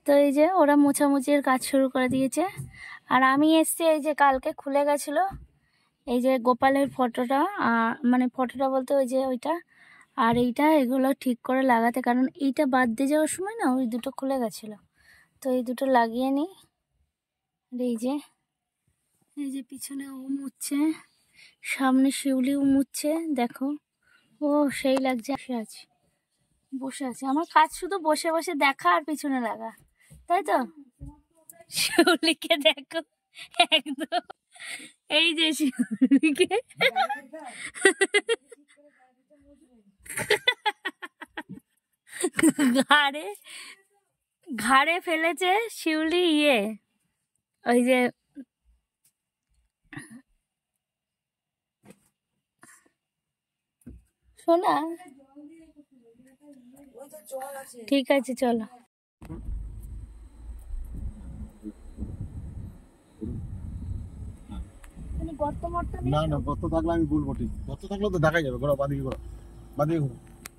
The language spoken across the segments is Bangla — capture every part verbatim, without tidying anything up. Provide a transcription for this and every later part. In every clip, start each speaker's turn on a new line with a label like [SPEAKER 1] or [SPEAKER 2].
[SPEAKER 1] তো এই যে ওরা মোছামুছির কাজ শুরু করে দিয়েছে, আর আমি এসছি এই যে কালকে খুলে গেছিল এই যে গোপালের ফটোটা, মানে ফটোটা বলতে ওই যে ওইটা আর এইটা, এগুলো ঠিক করে লাগাতে, কারণ এইটা বাদ দিয়ে যাওয়ার সময় না ওই দুটো খুলে গেছিলো, তো এই দুটো লাগিয়ে নিই। এই যে এই যে পিছনে ও মুছছে, সামনে শিউলি ও মুছছে, দেখো ও সেই লাগছে। বসে আছে বসে আছে আমার কাজ শুধু বসে বসে দেখা আর পিছনে লাগা, তাই তো? শিউলিকে দেখো একদম, এই যে শিউলিকে ঘাড়ে ঘাড়ে ফেলেছে শিউলি ইয়ে ওই যে শোনা। ঠিক আছে চলো।
[SPEAKER 2] না না গর্ত থাকলে আমি বলবো, ঠিক গর্ত থাকলে তো দেখাই যাবে। ঘোরা বাদিকে, ঘোরা বাদিকে ঘোরা।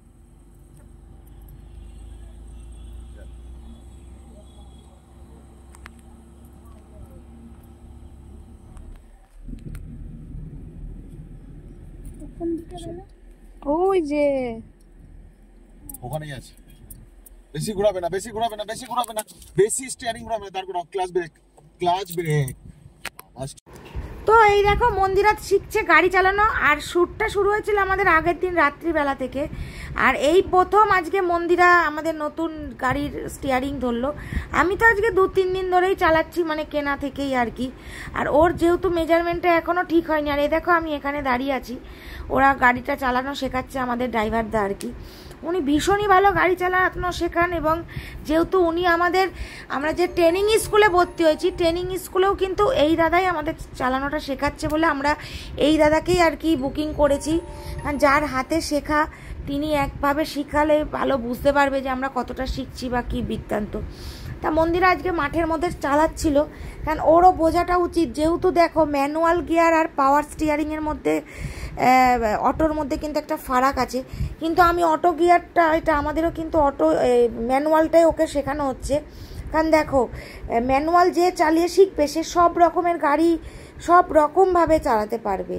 [SPEAKER 1] ওই যে
[SPEAKER 2] ওখানেই আছে। বেশি ঘোরাবে না, বেশি ঘোরাবে না, বেশি ঘোরাবে না, বেশি স্টিয়ারিং ঘোরাবে না। তারপর ক্লাচ ব্রেক, ক্লাচ ব্রেক।
[SPEAKER 3] তো এই দেখো মন্দিরা শিখছে গাড়ি চালানো, আর শ্যুটটা শুরু হয়েছিল আমাদের আগের দিন রাত্রিবেলা থেকে, আর এই প্রথম আজকে মন্দিরা আমাদের নতুন গাড়ির স্টিয়ারিং ধরলো। আমি তো আজকে দু তিন দিন ধরেই চালাচ্ছি, মানে কেনা থেকেই আর কি। আর ওর যেহেতু মেজারমেন্টটা এখনও ঠিক হয়নি, আর এই দেখো আমি এখানে দাঁড়িয়ে আছি, ওরা গাড়িটা চালানো শেখাচ্ছে আমাদের ড্রাইভারদা আর কি। উনি ভীষণই ভালো গাড়ি চালানো শেখান, এবং যেহেতু উনি আমাদের, আমরা যে ট্রেনিং স্কুলে ভর্তি হয়েছি, ট্রেনিং স্কুলেও কিন্তু এই দাদাই আমাদের চালানোটা শেখাচ্ছে বলে আমরা এই দাদাকেই আর কি বুকিং করেছি। কারণ যার হাতে শেখা তিনি একভাবে শিখালে ভালো বুঝতে পারবে যে আমরা কতটা শিখছি বা কী বৃত্তান্ত। তা মন্দিরা আজকে মাঠের মধ্যে চালাচ্ছিল, কারণ ওরও বোঝাটা উচিত, যেহেতু দেখো ম্যানুয়াল গিয়ার আর পাওয়ার স্টিয়ারিংয়ের মধ্যে, অটোর মধ্যে কিন্তু একটা ফারাক আছে। কিন্তু আমি অটো গিয়ারটা, এটা আমাদেরও কিন্তু অটো ম্যানুয়ালটাই ওকে শেখানো হচ্ছে। কারণ দেখো ম্যানুয়াল যে চালিয়ে শিখবে সে সব রকমের গাড়ি সব রকমভাবে চালাতে পারবে।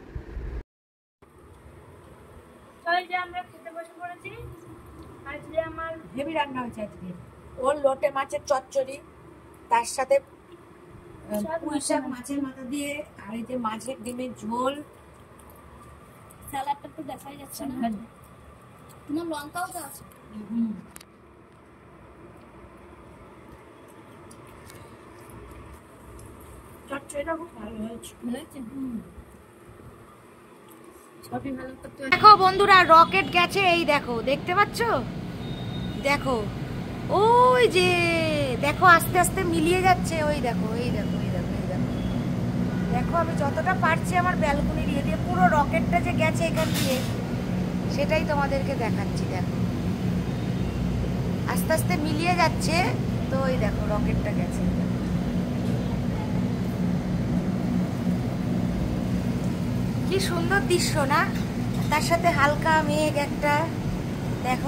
[SPEAKER 1] আমরা খেতে বসে পড়েছি। আজকে আমার
[SPEAKER 3] হেভি রান্না হয়েছে আজকে, ওর লোটে মাছের চচ্চড়ি, তার সাথে পুঁই শাক মাছের মাথা দিয়ে, আর এই যে মাছের ডিমের ঝোল।
[SPEAKER 1] স্যালাডটা তো দেখাই যাচ্ছে না, তোমার লঙ্কাও তো আছে।
[SPEAKER 3] চচ্চড়িটা খুব ভালো হয়েছে।
[SPEAKER 1] দেখো বন্ধুরা রকেট গেছে, এই দেখো দেখতে পাচ্ছ, দেখো ওই যে দেখো আস্তে আস্তে মিলিয়ে যাচ্ছে, ওই দেখো এই দেখো এই দেখো এই দেখো দেখো আমি যতটা পারছি আমার ব্যালকনির ইয়ে দিয়ে পুরো রকেটটা যে গেছে এখান দিয়ে, সেটাই তোমাদেরকে দেখাচ্ছি। দেখো আস্তে আস্তে মিলিয়ে যাচ্ছে, তো ওই দেখো রকেটটা গেছে। কি সুন্দর দৃশ্য না, তার সাথে হালকা মেঘ একটা, দেখো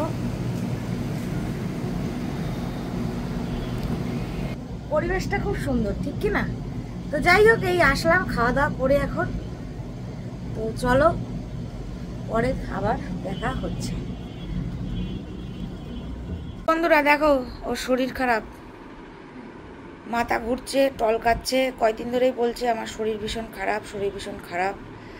[SPEAKER 1] পরিবেশটা খুব সুন্দর, ঠিক কি না? তো যাই হোক, এই আসলাম খাওয়া দাওয়া করে এখন, তো চলো পরে আবার দেখা হচ্ছে। বন্ধুরা দেখো ওর শরীর খারাপ, মাথা ঘুরছে, টলকাচ্ছে, কয়দিন ধরেই বলছে আমার শরীর ভীষণ খারাপ, শরীর ভীষণ খারাপ।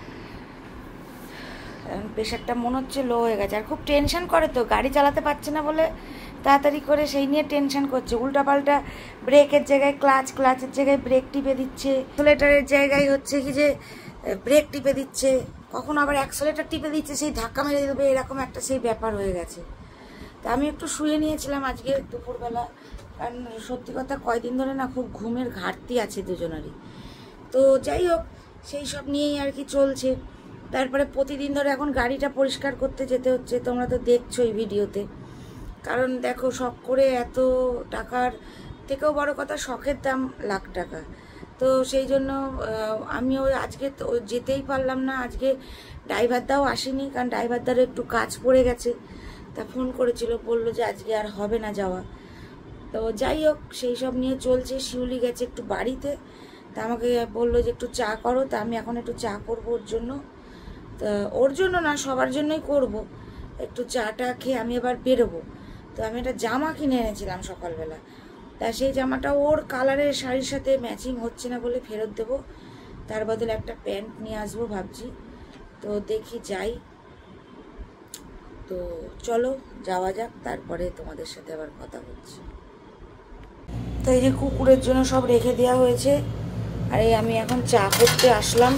[SPEAKER 1] প্রেশারটা মনে হচ্ছে লো হয়ে গেছে, আর খুব টেনশন করে, তো গাড়ি চালাতে পারছে না বলে তাড়াতাড়ি করে সেই নিয়ে টেনশন করছে। উল্টাপাল্টা ব্রেকের জায়গায় ক্লাচ, ক্লাচের জায়গায় ব্রেক টিপে দিচ্ছে, অ্যাক্সেলেটারের জায়গায় হচ্ছে কি যে ব্রেক টিপে দিচ্ছে, কখনো আবার অ্যাক্সেলেটার টিপে দিচ্ছে, সেই ধাক্কা মেরে দেবে, এরকম একটা সেই ব্যাপার হয়ে গেছে। তা আমি একটু শুয়ে নিয়েছিলাম আজকে দুপুরবেলা, কারণ সত্যি কথা কয়দিন ধরে না খুব ঘুমের ঘাটতি আছে দুজনেরই। তো যাই হোক সেই সব নিয়েই আর কি চলছে। তারপরে প্রতিদিন ধরে এখন গাড়িটা পরিষ্কার করতে যেতে হচ্ছে, তোমরা তো দেখছো এই ভিডিওতে। কারণ দেখো শখ করে এত টাকার থেকেও বড় কথা শখের দাম লাখ টাকা, তো সেই জন্য আমিও আজকে তো যেতেই পারলাম না। আজকে ড্রাইভারদাও আসেনি, কারণ ড্রাইভারদারও একটু কাজ পড়ে গেছে, তা ফোন করেছিল, বললো যে আজকে আর হবে না যাওয়া। তো যাই হোক সেই সব নিয়ে চলছে। শিউলি গেছে একটু বাড়িতে, তা আমাকে বললো যে একটু চা করো, তা আমি এখন একটু চা করবো ওর জন্য। তা ওর জন্য না, সবার জন্যই করব। একটু চাটা খেয়ে আমি এবার বেরোবো। তো আমি একটা জামা কিনে এনেছিলাম সকালবেলা, তা সেই জামাটা ওর কালারের শাড়ির সাথে ম্যাচিং হচ্ছে না বলে ফেরত দেবো, তার বদলে একটা প্যান্ট নিয়ে আসবো ভাবছি। তো দেখি যাই। তো চলো যাওয়া যাক, তারপরে তোমাদের সাথে আবার কথা হচ্ছে। তো এই যে কুকুরের জন্য সব রেখে দেওয়া হয়েছে, আর এই আমি এখন চা করতে আসলাম।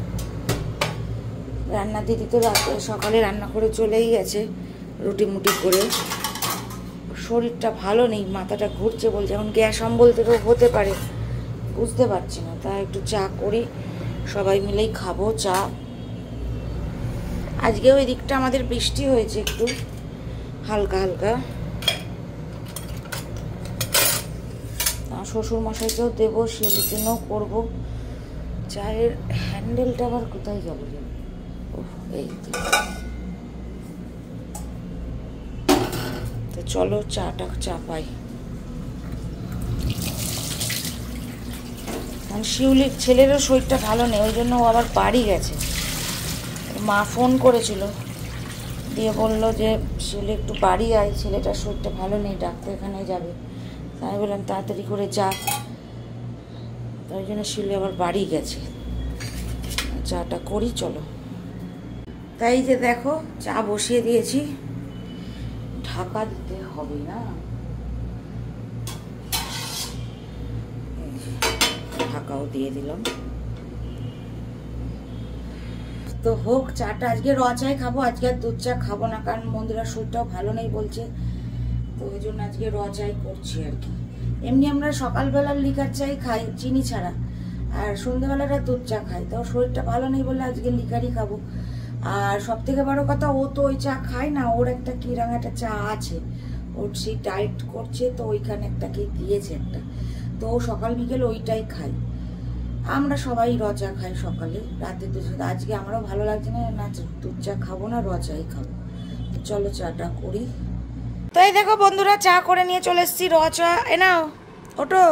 [SPEAKER 1] রান্না দিদি তো রাতে সকালে রান্না করে চলেই গেছে রুটি মুটি করে। শরীরটা ভালো নেই, মাথাটা ঘুরছে বলছে, এখন গ্যাস অম্বল থেকেও হতে পারে, বুঝতে পারছি না। তা একটু চা করি, সবাই মিলেই খাবো চা। আজকেও এই দিকটা আমাদের বৃষ্টি হয়েছে একটু হালকা হালকা। শ্বশুর মশাইকেও দেবো, শিউলির জন্যও করবো। চায়ের হ্যান্ডেলটা আবার কোথায় গেল? এই তো চলো চাটা চাপাই। কারণ শিউলির ছেলেরও শরীরটা ভালো নেই, ওই জন্য ও আবার বাড়ি গেছে। মা ফোন করেছিল, দিয়ে বললো যে শিউলি একটু বাড়ি আয়, ছেলেটার শরীরটা ভালো নেই, ডাক্তারখানে যাবে। তাই বললাম তাড়াতাড়ি করে যা, তাই জন্য শিউলি আবার বাড়ি গেছে। চাটা করি চলো। তাই যে দেখো চা বসিয়ে দিয়েছি, ঢাকা দিতে হবে না, ঢাকাও দিয়ে দিলাম। তো হোক চাটা, আজকে র চাই খাবো, আজকে আর দুধ চা খাবো না, কারণ মন্দিরার শরীরটাও ভালো নেই বলছে। তো ওই জন্য আজকে র চাই করছি আর কি। এমনি আমরা সকালবেলার লিকার চাই খাই চিনি ছাড়া, আর সন্ধ্যাবেলাটা দুধ চা খাই। তো শরীরটা ভালো নেই বলে আজকে লিকারই খাবো। আর সব থেকে বড় কথা, ও তো ওই চা খায় না, ওর একটা কিরম একটা চা আছে, ওর সেই ডায়েট করছে, তো ওইখানে একটা কি দিয়েছে একটা, তো ও সকাল বিকেল ওইটাই খাই। আমরা সবাই র চা খাই সকালে, রাতে দুধ। আজকে আমারও ভালো লাগছে না, না দুধ চা খাবো না, র চাই খাবো। তো চলো চাটা করি। তো এই দেখো বন্ধুরা, চা করে নিয়ে চলে এসেছি, র চা। এ নাও, ওটো,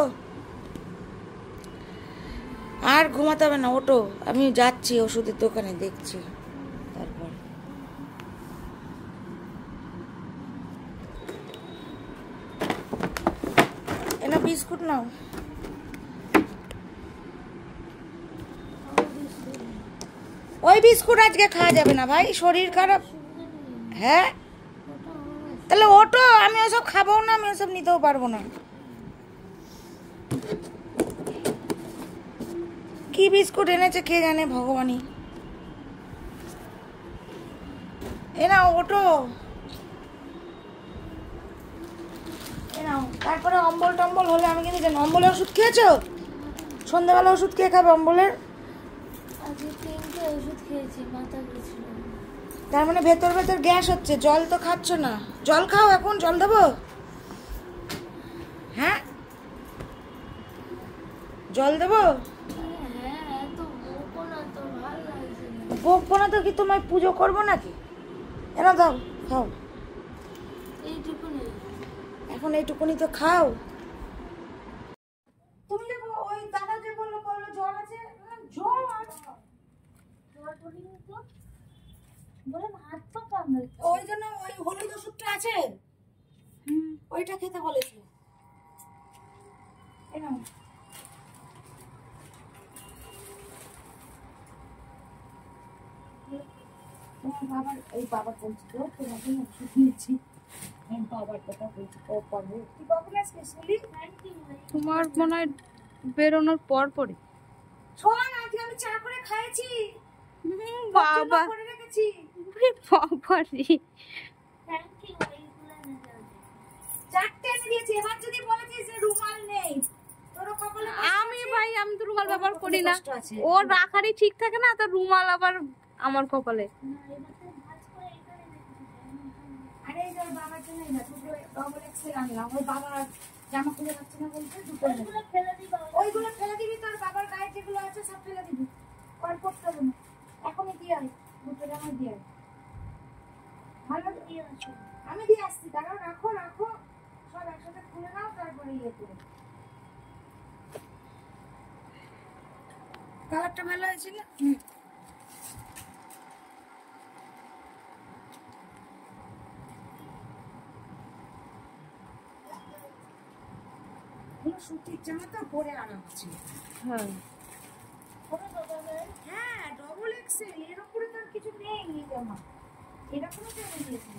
[SPEAKER 1] আর ঘুমাতে হবে না, ওটো, আমি যাচ্ছি ওষুধের দোকানে, দেখছি তারপর। এ না বিস্কুট নাও। ওই বিস্কুট আজকে খাওয়া যাবে না ভাই, শরীর খারাপ। হ্যাঁ তাহলে ওটো, আমি ওসব খাবো না, আমি ওসব নিতেও পারবো না। কি বিস্কুট এনেছে কে জানে ভগবানই। এ নাও ওটো, এ নাও। তারপরে অম্বল টম্বল হলে আমি কিন্তু জানি। অম্বলের ওষুধ খেয়েছো? সন্ধ্যাবেলা ওষুধ কে খাবে অম্বলের? তার মানে ভেতর ভেতর গ্যাস হচ্ছে। জল তো খাচ্ছ না, জল খাও এখন। জল দেবো? হ্যাঁ জল দেবো? বকবো না তো কি, তোমায় পুজো করবো নাকি? এনা দাও, খাও। এখন এইটুকুনি তো খাও। তুমি যে ওই দাদা যে বললো বললো জ্বর আছে, জ্বর ওই জন্য ওই হলুদ ওষুধটা আছে, ওইটা খেতে বলেছে। বাবার এই বাবার বলছি তো তোমাকে ওষুধ দিয়েছি, বাবার কথা বলছি। ও পারবো কি পাবো না স্পেশালি
[SPEAKER 4] তোমার মনে হয় বেরোনোর পর পরে।
[SPEAKER 1] শোন, আজকে আমি চা করে খাইছি
[SPEAKER 4] বাবা
[SPEAKER 1] করে রেখেছি।
[SPEAKER 4] বাবা রে,
[SPEAKER 1] চারটে এনে দিয়েছি। এবার যদি বলেছিস যে রুমাল নেই, তোর কপালে
[SPEAKER 4] আমি ভাই আমি তো রুমাল ব্যবহার করি না, ওর রাখারই ঠিক থাকে না, তো রুমাল আবার আমার কপালে।
[SPEAKER 1] আরে এই যে বাবার জন্য না, দুটো ডবল এক্সেল আনলাম। ওই বাবা জামা খুলে যাচ্ছে না বলতে দুটো ফেলে দিবি। ওইগুলো ফেলে দিবি, তোর বাবার গায়ে যেগুলো আছে সব ফেলে দিবি, আর করতে হবে না। এখনই দিয়ে আয়, দুটো জামা দিয়ে আয়। ভালো দিয়ে আসো, আমি দিয়ে আসছি। দাঁড়াও, রাখো রাখো, সব একসাথে খুলে নাও, তারপর করে ইয়ে করে। কালারটা ভালো হয়েছে না? হুম। সুতির জামা তো পরে আরাম আছে।
[SPEAKER 4] হ্যাঁ
[SPEAKER 1] হ্যাঁ ডবল এক্সেল, এর উপরে তো আর কিছু নেই এই জামা, এরকম তো নিয়েছি।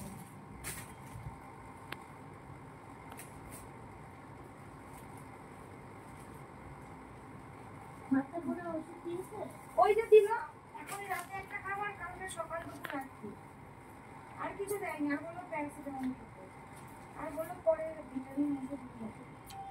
[SPEAKER 1] ওই যে দিল, এখন রাতে একটা খাবার, কালকে সকাল দুপুর রাখছি, আর কিছু দেয়নি। আর বললো প্যারাসিটামল খেতে, আর বললো পরে ভিটামিন ওষুধ খেতে।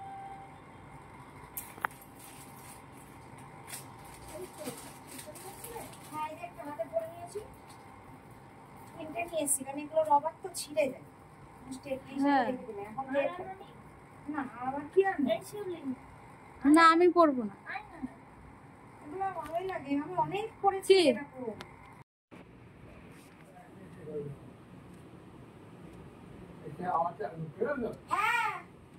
[SPEAKER 1] হ্যাঁ এই যে একটা হাতে পরে নিয়েছি, তিনটে নিয়ে এসছি, কারণ এগুলো রবার তো ছিঁড়ে যায়।
[SPEAKER 4] হ্যাঁ।
[SPEAKER 1] এখন না আবার কি আনবে?
[SPEAKER 4] না আমি পরবো না।
[SPEAKER 1] এগুলো ভালোই লাগে, আমি অনেক পরেছি এটা পুরো। হ্যাঁ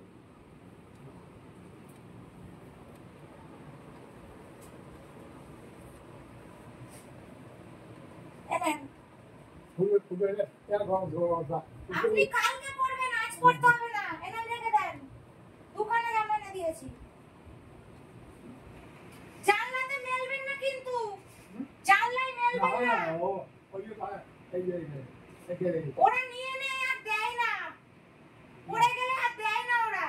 [SPEAKER 1] আপনি কালকে পড়বেন, আজ পড়তে হবে না। এনে রেখে দেন, দোকানে জামা এনে দিয়েছি। জানলাতে মেলবেন না কিন্তু, জানলায় মেলবেন না। ওরা নিয়ে নেয় আর দেয় না, পড়ে গেলে আর দেয় না ওরা।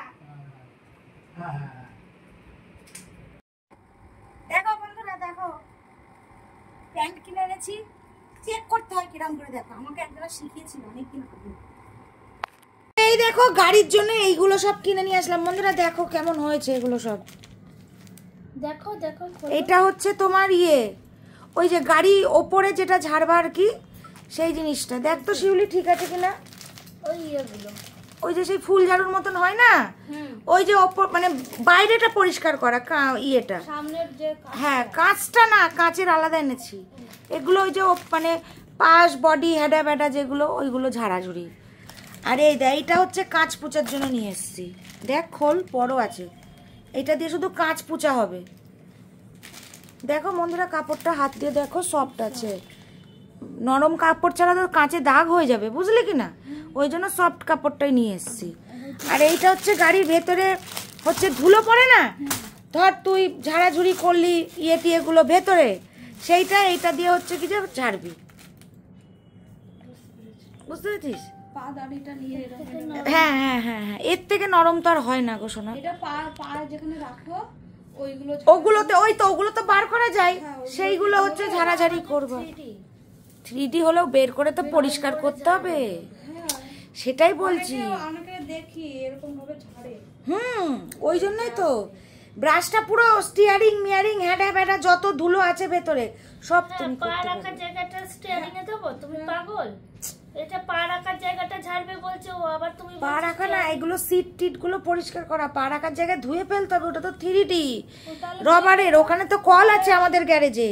[SPEAKER 1] দেখো বন্ধুরা, দেখো প্যান্ট কিনে এনেছি, চেক করতে হয় কিরম করে। দেখো আমাকে একজন শিখিয়েছিল অনেকদিন আগে। এই দেখো গাড়ির জন্য এইগুলো সব কিনে নিয়ে আসলাম বন্ধুরা। দেখো কেমন হয়েছে এগুলো সব।
[SPEAKER 4] দেখো দেখো
[SPEAKER 1] এটা হচ্ছে তোমার ইয়ে, ওই যে গাড়ি ওপরে যেটা ঝাড়বা আর কি, সেই জিনিসটা। দেখ তো শিউলি ঠিক আছে কিনা।
[SPEAKER 4] ওই ইয়েগুলো,
[SPEAKER 1] ওই যে সেই ফুল ঝাড়ুর মতন হয় না, ওই যে ওপর মানে বাইরেটা পরিষ্কার করা ইয়েটা,
[SPEAKER 4] সামনের যে
[SPEAKER 1] হ্যাঁ কাঁচটা না, কাঁচের আলাদা এনেছি। এগুলো ওই যে মানে পাশ বডি হেডা ব্যাডা যেগুলো, ওইগুলো ঝাড়াঝুড়ি। আর এই দেখ এইটা হচ্ছে কাঁচ পুচার জন্য নিয়ে এসেছি। দেখ খোল বড় আছে, এটা দিয়ে শুধু কাঁচ পুচা হবে। দেখো বন্ধুরা কাপড়টা হাত দিয়ে দেখো সফট আছে, নরম কাপড় ছাড়া তো কাঁচে দাগ হয়ে যাবে, বুঝলে কি না, ওই জন্য সফট কাপড়টাই নিয়ে এসেছি। আর এইটা হচ্ছে গাড়ির ভেতরে হচ্ছে ধুলো পড়ে না, ধর তুই ঝাড়াঝুড়ি করলি ইয়ে টিয়েগুলো ভেতরে, সেইটা এইটা দিয়ে হচ্ছে কি যে ঝাড়বি, বুঝতে পেরেছিস?
[SPEAKER 4] পা দাড়িটা নিয়ে এরকম,
[SPEAKER 1] হ্যাঁ হ্যাঁ হ্যাঁ হ্যাঁ, এর থেকে নরম তো আর হয় না গো সোনা।
[SPEAKER 4] এটা পা পা যেখানে রাখো ওইগুলো,
[SPEAKER 1] ওগুলোতে ওই তো ওগুলো তো বার করা যায়, সেইগুলো হচ্ছে ঝাড়াঝাড়ি করবো। থ্রি ডি হলেও বের করে তো পরিষ্কার করতে হবে, সেটাই বলছি।
[SPEAKER 4] অনেকে দেখি এরকম ভাবে ঝাড়ে।
[SPEAKER 1] হুম ওই জন্যই তো ব্রাশটা পুরো স্টিয়ারিং মিয়ারিং হ্যাডা ব্যাডা যত ধুলো আছে ভেতরে সব তুমি
[SPEAKER 5] পা
[SPEAKER 1] করতে
[SPEAKER 5] রাখার
[SPEAKER 1] পারবে।
[SPEAKER 5] জায়গাটা স্টিয়ারিং এ দেবো, তুমি পাগল? এটা পা রাখার জায়গাটা ঝাড়বে বলছো, ও আবার তুমি
[SPEAKER 1] পা রাখা না, এগুলো সিট টিট গুলো পরিষ্কার করা, পা রাখার জায়গায় ধুয়ে ফেলতে হবে। ওটা তো থ্রি ডি রবারের, ওখানে তো কল আছে আমাদের গ্যারেজে,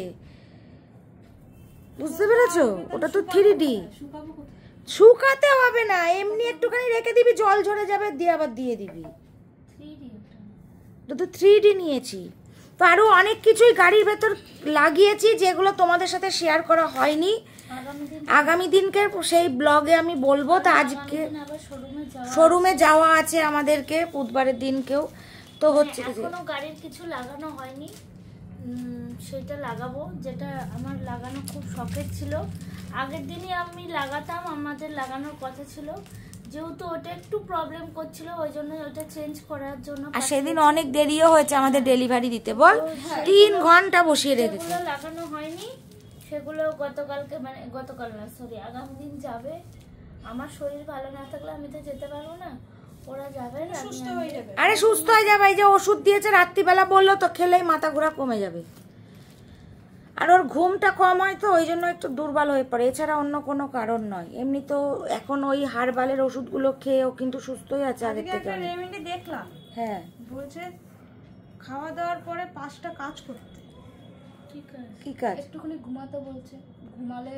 [SPEAKER 1] বুঝতে পেরেছো? ওটা তো থ্রি ডি, শুকাতে হবে না, এমনি একটুখানি রেখে দিবি, জল ঝরে যাবে, দিয়ে আবার দিয়ে দিবি। ওটা তো থ্রি ডি নিয়েছি তো। আরো অনেক কিছুই গাড়ির ভেতর লাগিয়েছি যেগুলো তোমাদের সাথে শেয়ার করা হয়নি, আগামী দিনকে সেই ব্লগে আমি বলবো। তো আজকে শোরুমে যাওয়া আছে আমাদেরকে বুধবারের দিনকেও, তো হচ্ছে
[SPEAKER 5] এখনো গাড়ির কিছু লাগানো হয়নি, সেটা লাগাবো, যেটা আমার লাগানো খুব শখের ছিল। আগের দিনই আমি লাগাতাম, আমাদের লাগানোর কথা ছিল, যেহেতু ওটা একটু প্রবলেম করছিল ওই জন্য ওটা চেঞ্জ করার জন্য।
[SPEAKER 1] আর সেদিন অনেক দেরিও হয়েছে আমাদের ডেলিভারি দিতে, বল তিন ঘন্টা বসিয়ে রেখেছে।
[SPEAKER 5] সেগুলো লাগানো হয়নি, সেগুলো গতকালকে মানে গতকাল না সরি আগামী দিন যাবে। আমার শরীর ভালো না থাকলে আমি তো যেতে পারবো না, ওরা যাবে, সুস্থ হয়ে যাবে।
[SPEAKER 1] আরে সুস্থ হয়ে যাবে, এই যে ওষুধ দিয়েছে রাত্রিবেলা বললো তো, খেলেই মাথা ঘোরা কমে যাবে। আর ওর ঘুমটা কম হয় তো ওই জন্য একটু দুর্বল হয়ে পড়ে, এছাড়া অন্য কোনো কারণ নয়। এমনি তো এখন ওই হারবালের ওষুধগুলো খেয়েও কিন্তু সুস্থই আছে আগের থেকে।
[SPEAKER 4] রেমেডি দেখলাম,
[SPEAKER 1] হ্যাঁ
[SPEAKER 4] বলছে খাওয়া দাওয়ার পরে পাঁচটা কাজ করতে।
[SPEAKER 5] ঠিক আছে,
[SPEAKER 1] কি কাজ?
[SPEAKER 4] একটুখানি ঘুমাতে বলছে, ঘুমালে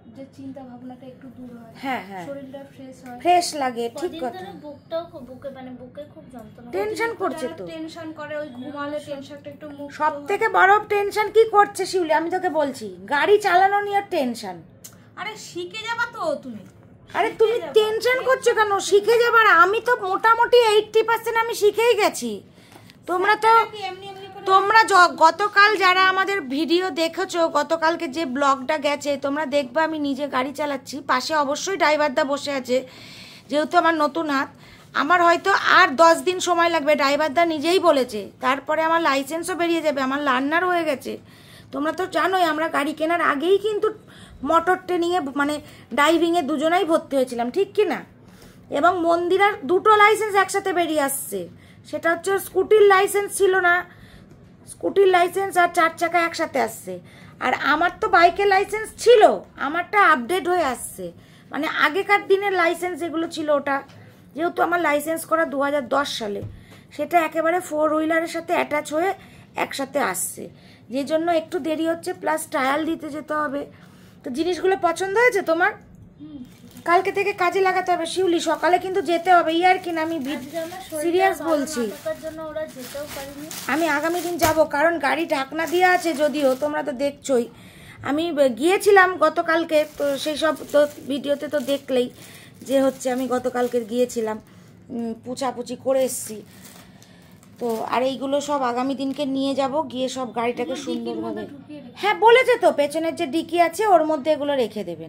[SPEAKER 4] যে চিন্তা ভাবনাটা একটু দূর হয়,
[SPEAKER 3] হ্যাঁ হ্যাঁ
[SPEAKER 4] শরীরটা ফ্রেশ হয়,
[SPEAKER 3] ফ্রেশ লাগে, ঠিক
[SPEAKER 5] কদিন
[SPEAKER 3] কথা।
[SPEAKER 5] ধরে বুকটাও খুব বুকে মানে বুকে খুব যন্ত্রণা
[SPEAKER 3] টেনশন করছে তো,
[SPEAKER 4] টেনশন করে, ওই ঘুমালে টেনশনটা একটু মুক্ত
[SPEAKER 3] সব
[SPEAKER 4] হয়।
[SPEAKER 3] থেকে বড় টেনশন কি করছে শিউলি, আমি তোকে বলছি, গাড়ি চালানো নিয়ে টেনশন।
[SPEAKER 4] আরে শিখে যাবা তো তুমি,
[SPEAKER 3] আরে তুমি টেনশন করছো কেন? শিখে যাবার, আমি তো মোটামুটি এইটটি পার্সেন্ট আমি শিখেই গেছি। তোমরা তো
[SPEAKER 4] এমনি এমনি করে
[SPEAKER 3] তোমরা য- গতকাল যারা আমাদের ভিডিও দেখেছো, গতকালকে যে ব্লগটা গেছে তোমরা দেখবে, আমি নিজে গাড়ি চালাচ্ছি, পাশে অবশ্যই ড্রাইভারদা বসে আছে, যেহেতু আমার নতুন হাত, আমার হয়তো আর দশ দিন সময় লাগবে, ড্রাইভারদা নিজেই বলেছে, তারপরে আমার লাইসেন্সও বেরিয়ে যাবে, আমার লার্নার হয়ে গেছে। তোমরা তো জানোই আমরা গাড়ি কেনার আগেই কিন্তু মোটর ট্রেনিংয়ে মানে ড্রাইভিংয়ে দুজনেই ভর্তি হয়েছিলাম, ঠিক কি না? এবং মন্দিরার দুটো লাইসেন্স একসাথে বেরিয়ে আসছে, সেটা হচ্ছে স্কুটির লাইসেন্স ছিল না, স্কুটির লাইসেন্স আর চার চাকা একসাথে আসছে। আর আমার তো বাইকের লাইসেন্স ছিল, আমারটা আপডেট হয়ে আসছে, মানে আগেকার দিনের লাইসেন্স যেগুলো ছিল, ওটা যেহেতু আমার লাইসেন্স করা দু হাজার দশ সালে, সেটা একেবারে ফোর হুইলারের সাথে অ্যাটাচ হয়ে একসাথে আসছে, যে জন্য একটু দেরি হচ্ছে, প্লাস ট্রায়াল দিতে যেতে হবে। তো জিনিসগুলো পছন্দ হয়েছে তোমার? কালকে থেকে কাজে লাগাতে হবে শিউলি, সকালে কিন্তু যেতে হবে, ইয়ার কিনা আমি সিরিয়াস বলছি,
[SPEAKER 5] থাকার জন্য ওরা যেতেও পারেনি।
[SPEAKER 3] আমি আগামী দিন যাব, কারণ গাড়ি ঢাকনা দিয়ে আছে, যদিও তোমরা তো দেখছোই, আমি গিয়েছিলাম গতকালকে, তো সেই সব তো ভিডিওতে তো দেখলেই যে হচ্ছে আমি গতকালকে গিয়েছিলাম, পুছাপুছি করে এসছি। তো আর এইগুলো সব আগামী দিনকে নিয়ে যাব, গিয়ে সব গাড়িটাকে সুন্দরভাবে, হ্যাঁ বলেছে তো, পেছনের যে ডিকি আছে ওর মধ্যে এগুলো রেখে দেবেন।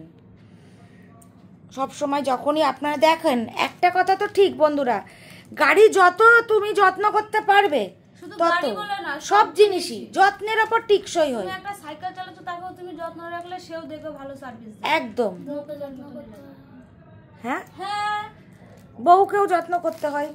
[SPEAKER 3] সব সময় যখনই আপনারা দেখেন, একটা কথা তো ঠিক বন্ধুরা, গাড়ি যত তুমি যত্ন করতে পারবে তত সব জিনিসই যত্নের ওপর টিকসই হয়।
[SPEAKER 4] তুমি একটা সাইকেল চালাচ্ছ, তাকেও তুমি যত্ন রাখলে সেও দেখবে ভালো সার্ভিস দেবে।
[SPEAKER 3] একদম,
[SPEAKER 5] বউকে যত্ন করতে হয়।
[SPEAKER 3] হ্যাঁ
[SPEAKER 4] হ্যাঁ,
[SPEAKER 3] বউকেও যত্ন করতে হয়।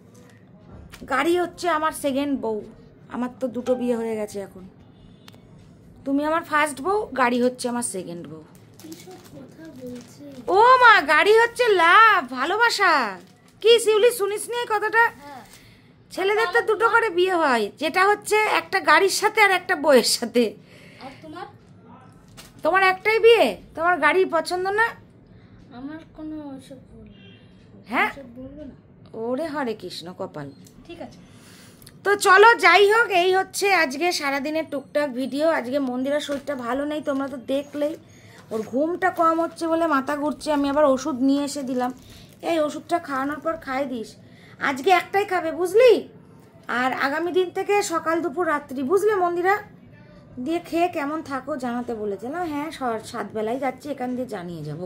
[SPEAKER 3] গাড়ি হচ্ছে আমার সেকেন্ড বউ, আমার তো দুটো বিয়ে হয়ে গেছে এখন, তুমি আমার ফার্স্ট বউ, গাড়ি হচ্ছে আমার সেকেন্ড বউ।
[SPEAKER 5] কিসব কথা বলছে?
[SPEAKER 3] ও মা, গাড়ি হচ্ছে লাভ, ভালোবাসা। কি শিউলি শুনিস নি এই কথাটা? ছেলেদের তো দুটো করে বিয়ে হয়, যেটা হচ্ছে একটা গাড়ির সাথে আর একটা বউয়ের সাথে।
[SPEAKER 4] আর তোমার
[SPEAKER 3] তোমার একটাই বিয়ে, তোমার গাড়ি পছন্দ না?
[SPEAKER 5] আমার কোনো ওসব বলবে না।
[SPEAKER 3] হ্যাঁ,
[SPEAKER 5] ওসব বলবে না।
[SPEAKER 3] ওরে হরে কৃষ্ণ কপাল।
[SPEAKER 4] ঠিক আছে,
[SPEAKER 3] তো চলো যাই হোক, এই হচ্ছে আজকে সারাদিনের টুকটাক ভিডিও। আজকে মন্দিরের শরীরটা ভালো নেই, তোমরা তো দেখলেই, ওর ঘুমটা কম হচ্ছে বলে মাথা ঘুরছে, আমি আবার ওষুধ নিয়ে এসে দিলাম, এই ওষুধটা খাওয়ানোর পর খাই দিস, আজকে একটাই খাবে বুঝলি, আর আগামী দিন থেকে সকাল দুপুর রাত্রি, বুঝলে মন্দিরা, দিয়ে খেয়ে কেমন থাকো জানাতে বলেছিলাম। হ্যাঁ, সাত বেলায় যাচ্ছি, এখান দিয়ে জানিয়ে যাব।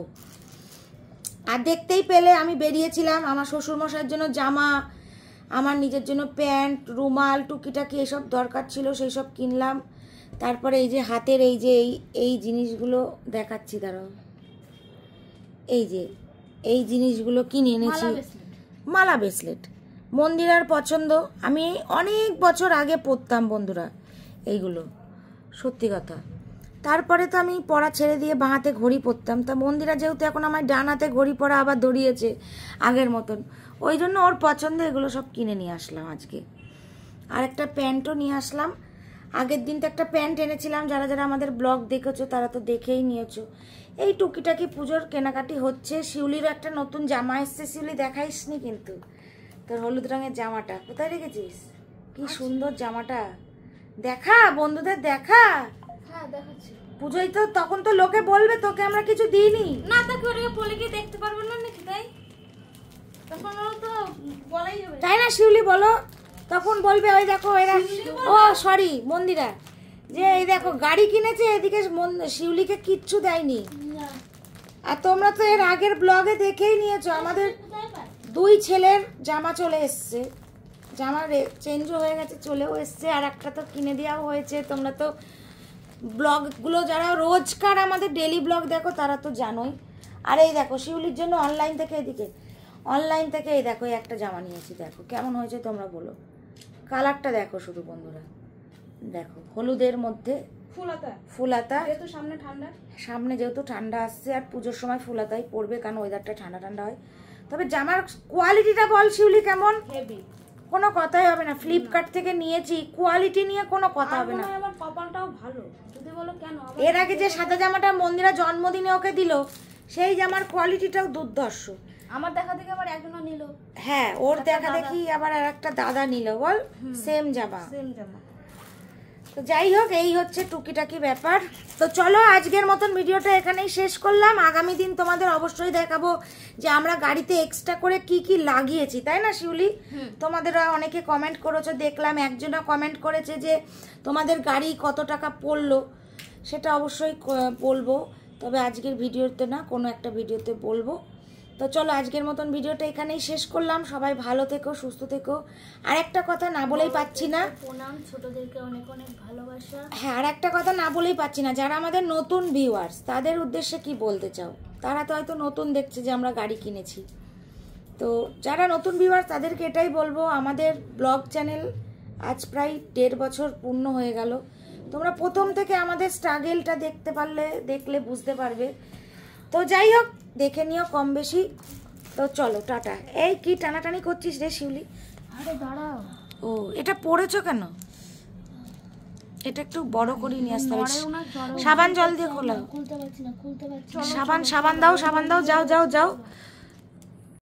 [SPEAKER 3] আর দেখতেই পেলে আমি বেরিয়েছিলাম, আমার শ্বশুরমশাইয়ের জন্য জামা, আমার নিজের জন্য প্যান্ট, রুমাল, টুকিটাকি এসব দরকার ছিল, সেই সব কিনলাম। তারপরে এই যে হাতের এই যে এই এই জিনিসগুলো দেখাচ্ছি, দাঁড়াও, এই যে এই জিনিসগুলো কিনে এনেছি, মালা ব্রেসলেট, মন্দিরার পছন্দ, আমি অনেক বছর আগে পরতাম বন্ধুরা এইগুলো, সত্যি কথা। তারপরে তো আমি পড়া ছেড়ে দিয়ে বাঁ হাতে ঘড়ি পরতাম, তা মন্দিরা যেহেতু এখন আমার ডান হাতে ঘড়ি পরা আবার ধরিয়েছে আগের মতন, ওই জন্য ওর পছন্দ এগুলো সব কিনে নিয়ে আসলাম আজকে। আর একটা প্যান্টও নিয়ে আসলাম, আগের দিন তো একটা প্যান্ট এনেছিলাম, যারা যারা আমাদের ব্লগ দেখেছো তারা তো দেখেই নিয়েছো। এই টুকিটাকি পুজোর কেনাকাটি হচ্ছে। শিউলিরও একটা নতুন জামা এসছে, শিউলি দেখাইসনি কিন্তু তোর হলুদ রঙের জামাটা, কোথায় রেখেছিস? কি সুন্দর জামাটা, দেখা বন্ধুদের দেখা।
[SPEAKER 4] হ্যাঁ দেখাচ্ছি।
[SPEAKER 3] পুজোয় তো তখন তো লোকে বলবে তোকে আমরা কিছু দিইনি,
[SPEAKER 4] না তাকে ওটাকে বলে গিয়ে দেখতে পারবেন না নাকি, তাই তখন ওরা তো বলাই যাবে,
[SPEAKER 3] তাই না শিউলি বলো? তখন বলবে ওই দেখো এরা, ও সরি মন্দিরা, যে এই দেখো গাড়ি কিনেছে, এদিকে শিউলিকে কিচ্ছু দেয়নি। আর তোমরা তো এর আগের ব্লগে দেখেই নিয়েছো, আমাদের দুই ছেলের জামা চলে এসছে, জামা চেঞ্জও হয়ে গেছে, চলেও এসছে, আর একটা তো কিনে দেওয়াও হয়েছে। তোমরা তো ব্লগগুলো যারা রোজকার আমাদের ডেলি ব্লগ দেখো তারা তো জানোই। আর এই দেখো শিউলির জন্য অনলাইন থেকে, এদিকে অনলাইন থেকে এই দেখো এই একটা জামা নিয়েছি, দেখো কেমন হয়েছে তোমরা বলো, কালারটা দেখো শুধু বন্ধুরা, দেখো হলুদের মধ্যে
[SPEAKER 4] ফুলাতা
[SPEAKER 3] ফুলাতা,
[SPEAKER 4] যেহেতু সামনে ঠান্ডা,
[SPEAKER 3] সামনে যেহেতু ঠান্ডা আসছে, আর পুজোর সময় ফুলাতাই পড়বে কারণ ওয়েদারটা ঠান্ডা ঠান্ডা হয়। তবে জামার কোয়ালিটিটা বল শিউলি কেমন?
[SPEAKER 4] হেভি
[SPEAKER 3] কোনো কথাই হবে না। ফ্লিপকার্ট থেকে নিয়েছি, কোয়ালিটি নিয়ে কোনো কথা হবে না।
[SPEAKER 5] আমার কপালটাও ভালো, যদি বলো কেন।
[SPEAKER 3] এর আগে যে সাদা জামাটা মন্দিরা জন্মদিনে ওকে দিল, সেই জামার কোয়ালিটিটাও দুর্ধর্ষ।
[SPEAKER 5] আমার দেখা থেকে আবার একজনও নিল।
[SPEAKER 3] হ্যাঁ, ওর দেখা দেখি আবার আর একটা দাদা নিল, বল সেম জামা।
[SPEAKER 5] সেম জামা।
[SPEAKER 3] তো যাই হোক, এই হচ্ছে টুকিটাকি ব্যাপার। তো চলো আজকের মতন ভিডিওটা এখানেই শেষ করলাম। আগামী দিন তোমাদের অবশ্যই দেখাবো যে আমরা গাড়িতে এক্সট্রা করে কি কি লাগিয়েছি, তাই না শিউলি? তোমাদের অনেকে কমেন্ট করেছো, দেখলাম একজনা কমেন্ট করেছে যে তোমাদের গাড়ি কত টাকা পড়লো, সেটা অবশ্যই বলবো, তবে আজকের ভিডিওতে না, কোনো একটা ভিডিওতে বলবো। তো চলো আজকের মতন ভিডিওটা এখানেই শেষ করলাম। সবাই ভালো থেকো, সুস্থ থেকো। আর একটা কথা না বলেই পাচ্ছি না,
[SPEAKER 5] প্রণাম, ছোটদেরকে অনেক অনেক ভালোবাসা।
[SPEAKER 3] হ্যাঁ, আর একটা কথা না বলেই পাচ্ছি না, যারা আমাদের নতুন ভিউয়ার্স তাদের উদ্দেশ্যে কি বলতে চাও? তারা তো হয়তো নতুন দেখছে যে আমরা গাড়ি কিনেছি। তো যারা নতুন ভিউয়ার্স তাদেরকে এটাই বলবো, আমাদের ব্লগ চ্যানেল আজ প্রায় দেড় বছর পূর্ণ হয়ে গেল। তোমরা প্রথম থেকে আমাদের স্ট্রাগেলটা দেখতে পারলে, দেখলে বুঝতে পারবে। তো যাই হোক, দেখে নিও কম বেশি। তো চলো টাটা। এই কি টানাটানি করছিস রে শিউলি?
[SPEAKER 5] আরে দাঁড়াও।
[SPEAKER 3] ও, এটা পড়েছো কেন? এটা একটু বড় করে নিয়ে আসতে হবে। সাবান জল দিয়ে খোলাও।
[SPEAKER 5] খুলতে পারছি না, খুলতে পারছি
[SPEAKER 3] সাবান সাবান দাও, সাবান দাও, যাও যাও যাও।